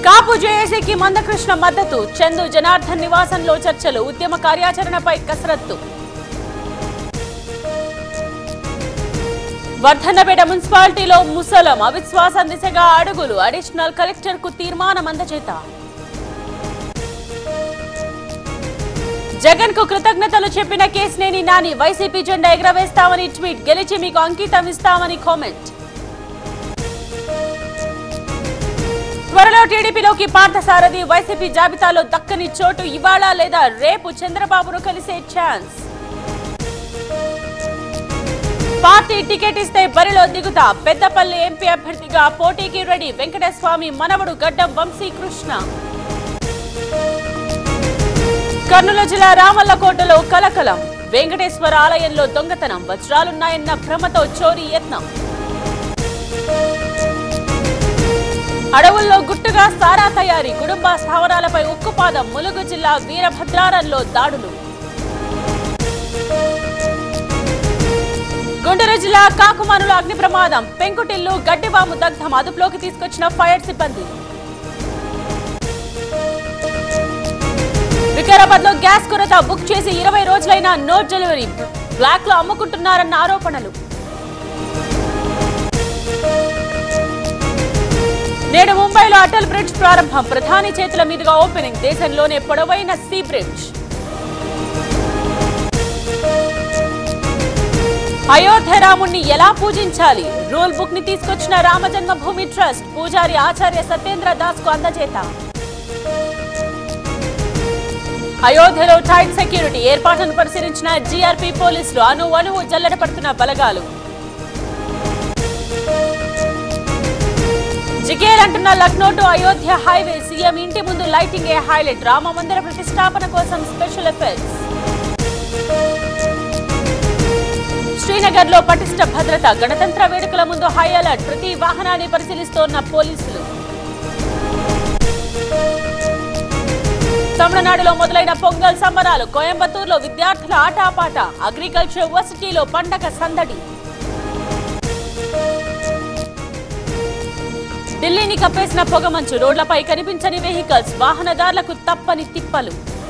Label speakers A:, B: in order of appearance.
A: కాపు జేఏసీకి మందకృష్ణ మద్దతు. చందు జనార్దన్ నివాసంలో చర్చలు. ఉద్యమ కార్యాచరణపై కసరత్తు. వర్ధన్నపేట మున్సిపాలిటీలో ముసలం అవిశ్వాసం దిశగా అడుగులు. అడిషనల్ కలెక్టర్ కు తీర్మానం అందజేత. జగన్ కు కృతజ్ఞతలు చెప్పిన కేసినేని నాని. వైసీపీ జెండా ఎగరవేస్తామని ట్వీట్. గెలిచి మీకు అంకితం ఇస్తామని కామెంట్. త్వరలో టీడీపీలోకి పార్థసారథి. వైసీపీ జాబితాలో దక్కని చోటు. ఇవాళ లేదా రేపు చంద్రబాబును కలిసే ఛాన్స్. పార్టీ టికెట్ ఇస్తే బరిలో దిగుతా. పెద్దపల్లి ఎంపీ అభ్యర్థిగా పోటీకి రెడీ. వెంకటస్వామి మనవడు గడ్డం వంశీకృష్ణ. కర్నూలు జిల్లా రామల్లకోటలో కలకలం. వెంకటేశ్వర ఆలయంలో దొంగతనం. వజ్రాలున్నాయన్న భ్రమతో చోరీ యత్నం. అడవుల్లో గుట్టుగా సారా తయారీ. కుటుంబ స్థావరాలపై ఉక్కుపాదం. ములుగు జిల్లా వీరభద్రారంలో దాడులు. గుంటూరు జిల్లా కాకుమానుల అగ్ని ప్రమాదం. పెంకుటిల్లు గడ్డివాము దగ్ధం. అదుపులోకి తీసుకొచ్చిన ఫైర్ సిబ్బంది. వికారాబాద్ లో గ్యాస్ కొరత. బుక్ చేసి 20 రోజులైనా నో డెలివరీ. బ్లాక్ లో అమ్ముకుంటున్నారన్న ఆరోపణలు. నేడు ముంబైలో అటల్ బ్రిడ్జ్ ప్రారంభం. ప్రధాని చేతుల మీదుగా ఓపెనింగ్. దేశంలోనే పొడవైన సీ బ్రిడ్జ్. అయోధ్య రాముణ్ణి ఎలా పూజించాలి? రూల్ బుక్ ని తీసుకొచ్చిన రామజన్మభూమి ట్రస్ట్. పూజారి ఆచార్య సత్యేంద్ర దాస్ కు అందజేత. అయోధ్యలో టైట్ సెక్యూరిటీ. ఏర్పాట్లను పరిశీలించిన జీఆర్పీ పోలీసులు. అణువణువు జల్లెడ పడుతున్న బలగాలు. జిగేల్ అంటున్న Lucknow to Ayodhya highway. CM ఇంటి ముందు లైటింగ్ ఏ హైలైట్. రామ మందిర ప్రతిష్టాపన కోసం స్పెషల్ ఎఫెక్ట్స్. శ్రీనగర్ లో పటిష్ట భద్రత. గణతంత్ర వేడుకల ముందు హై అలర్ట్. ప్రతి వాహనాన్ని పరిశీలిస్తోన్న పోలీసులు. తమిళనాడులో మొదలైన పొంగల్ సంబరాలు. కోయంబత్తూరులో విద్యార్థుల ఆటాపాట. అగ్రికల్చర్ వర్సిటీలో పండగ సందడి. ఢిల్లీని కప్పేసిన పొగమంచు. రోడ్లపై కనిపించని వెహికల్స్. వాహనదారులకు తప్పని తిప్పలు.